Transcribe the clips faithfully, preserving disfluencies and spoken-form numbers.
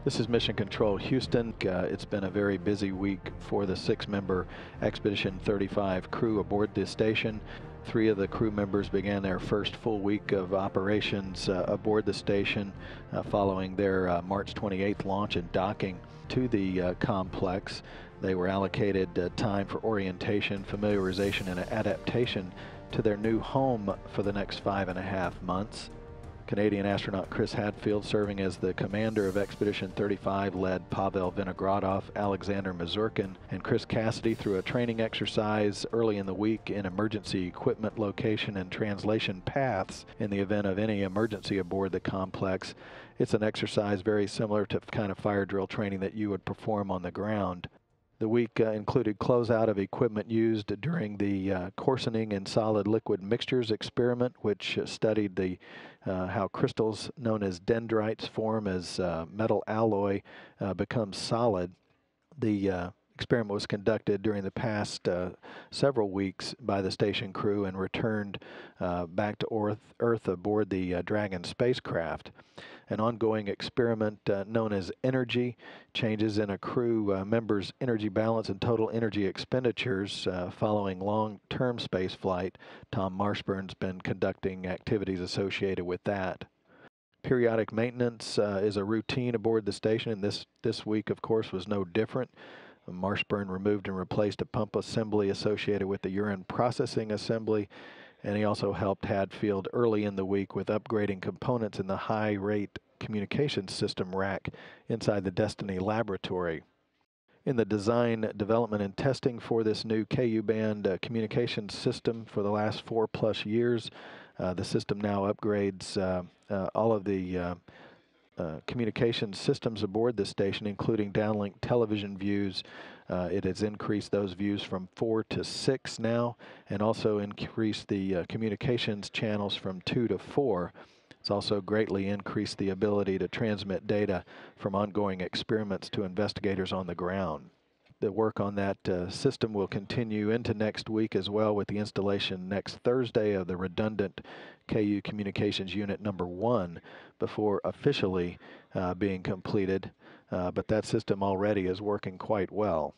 This is Mission Control Houston. Uh, it's been a very busy week for the six-member Expedition thirty-five crew aboard this station. Three of the crew members began their first full week of operations uh, aboard the station uh, following their uh, March twenty-eighth launch and docking to the uh, complex. They were allocated uh, time for orientation, familiarization, and adaptation to their new home for the next five and a half months. Canadian astronaut Chris Hadfield, serving as the commander of Expedition thirty-five, led Pavel Vinogradov, Alexander Mazurkin, and Chris Cassidy through a training exercise early in the week in emergency equipment location and translation paths in the event of any emergency aboard the complex. It's an exercise very similar to the kind of fire drill training that you would perform on the ground. The week uh, included closeout of equipment used during the uh, coarsening in solid liquid mixtures experiment, which uh, studied the uh, how crystals known as dendrites form as uh, metal alloy uh, becomes solid. The uh, experiment was conducted during the past uh, several weeks by the station crew and returned uh, back to Earth, Earth aboard the uh, Dragon spacecraft. An ongoing experiment uh, known as energy, changes in a crew uh, member's energy balance and total energy expenditures uh, following long-term space flight. Tom Marshburn's been conducting activities associated with that. Periodic maintenance uh, is a routine aboard the station, and this, this week, of course, was no different. Marshburn removed and replaced a pump assembly associated with the urine processing assembly, and he also helped Hadfield early in the week with upgrading components in the high-rate communications system rack inside the Destiny laboratory. In the design, development, and testing for this new K U-band uh, communications system for the last four plus years, uh, the system now upgrades uh, uh, all of the uh, Uh, communication systems aboard this station, including downlink television views. Uh, it has increased those views from four to six now, and also increased the uh, communications channels from two to four. It's also greatly increased the ability to transmit data from ongoing experiments to investigators on the ground. The work on that uh, system will continue into next week as well, with the installation next Thursday of the redundant K U Communications Unit number one before officially uh, being completed, uh, but that system already is working quite well.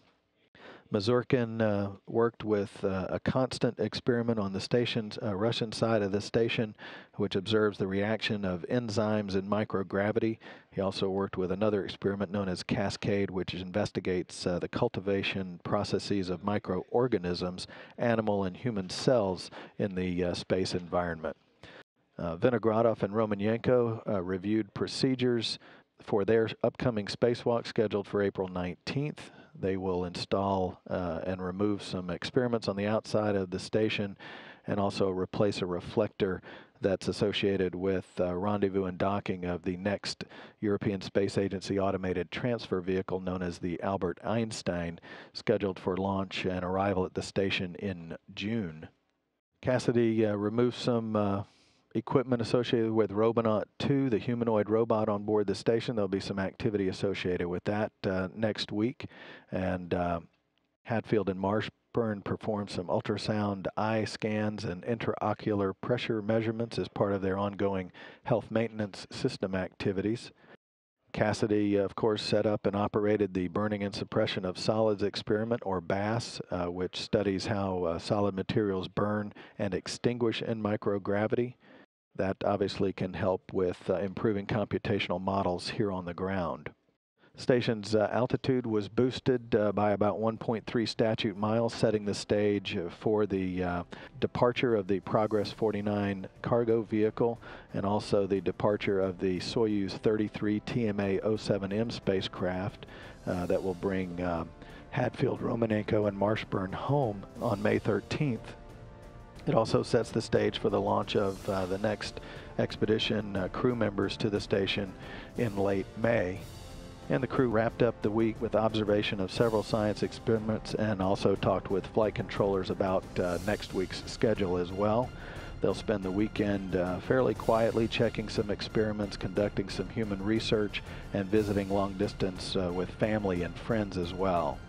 Mazurkin uh, worked with uh, a constant experiment on the station's uh, Russian side of the station, which observes the reaction of enzymes in microgravity. He also worked with another experiment known as Cascade, which investigates uh, the cultivation processes of microorganisms, animal and human cells in the uh, space environment. Uh, Vinogradov and Romanenko uh, reviewed procedures for their upcoming spacewalk scheduled for April nineteenth. They will install uh, and remove some experiments on the outside of the station, and also replace a reflector that's associated with uh, rendezvous and docking of the next European Space Agency automated transfer vehicle known as the Albert Einstein, scheduled for launch and arrival at the station in June. Cassidy uh, removed some uh, equipment associated with Robonaut two, the humanoid robot on board the station. There'll be some activity associated with that uh, next week. And uh, Hadfield and Marshburn performed some ultrasound eye scans and intraocular pressure measurements as part of their ongoing health maintenance system activities. Cassidy, of course, set up and operated the Burning and Suppression of Solids experiment, or B A S, uh, which studies how uh, solid materials burn and extinguish in microgravity. That obviously can help with uh, improving computational models here on the ground. Station's uh, altitude was boosted uh, by about one point three statute miles, setting the stage for the uh, departure of the Progress forty-nine cargo vehicle, and also the departure of the Soyuz thirty-three T M A oh seven M spacecraft uh, that will bring uh, Hadfield, Romanenko, and Marshburn home on May thirteenth. It also sets the stage for the launch of uh, the next expedition uh, crew members to the station in late May. And the crew wrapped up the week with observation of several science experiments, and also talked with flight controllers about uh, next week's schedule as well. They'll spend the weekend uh, fairly quietly checking some experiments, conducting some human research, and visiting long distance uh, with family and friends as well.